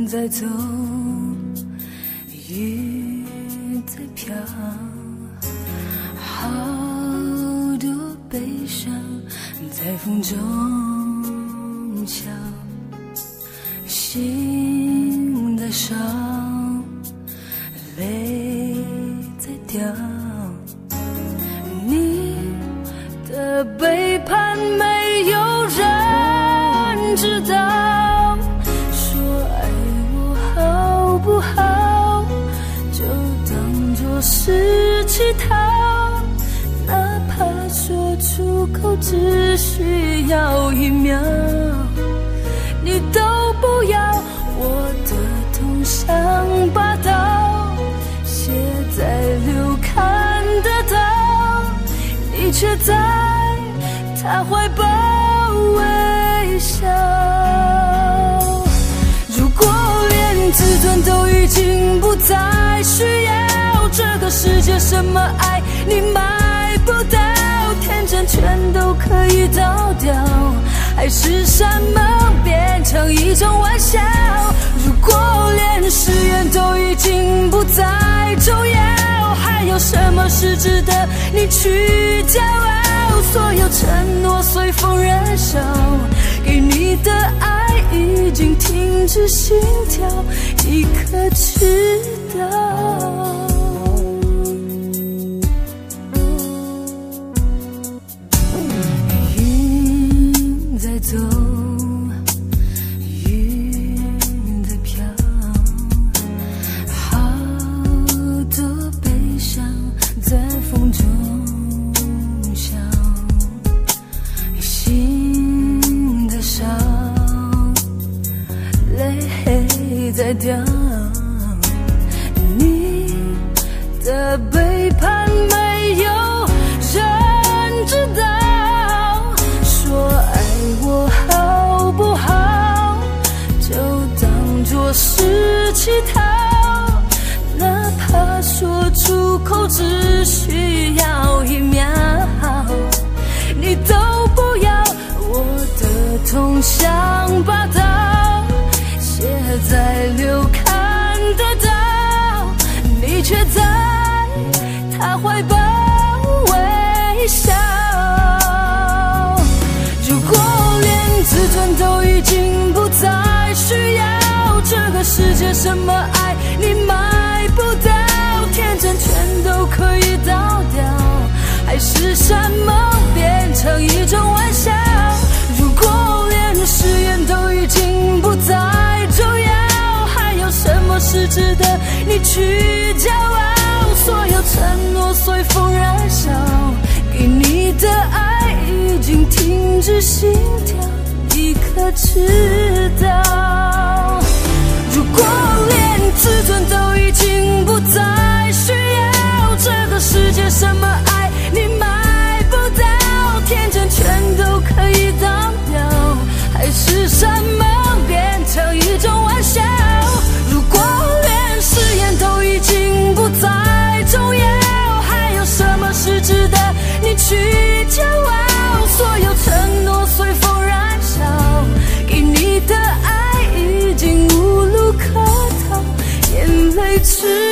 在走，雨在飘，好多悲伤在风中飘，心在烧，泪在掉，你的背叛没有人知道，说爱我好不好，就当作是乞讨，哪怕说出口只需要1秒，你都不要，我的痛像把刀写在流看得到，你却在他怀抱微笑。如果连自尊都已经不再需要，这个世界什么爱你买不到，天真全都可以倒掉，还是山盟变成一种玩笑。如果连誓言都已经不再重要，还有什么是值得你去骄傲？所有承诺随风燃烧，给你的爱已经停止心跳，你可知道？云在走，雨在飘，好多悲伤在风中笑，心在烧，泪在掉，你的背叛没有人知道，说爱我好不好，就当作是乞讨，哪怕说出口只需要1秒，你都不要，我的痛像把刀写在流看得到，你却在他怀抱微笑。如果连自尊都已经不再需要，这个世界什么爱你买不到，天真全都可以倒掉，还是山盟变成一种玩笑。如果连誓言都已经不再重要，还有什么是值得你去骄傲？所有承诺随风燃烧，给你的爱已经停止心跳，你可知道？如果连自尊都已经不再需要，这个世界什么爱你买不到，天真全都可以倒掉，还是山盟变成一种玩笑。如果连誓言都已经不再重要，还有什么是值得你去骄傲？所有承诺随风燃烧，给你的爱已经无路可逃，眼泪只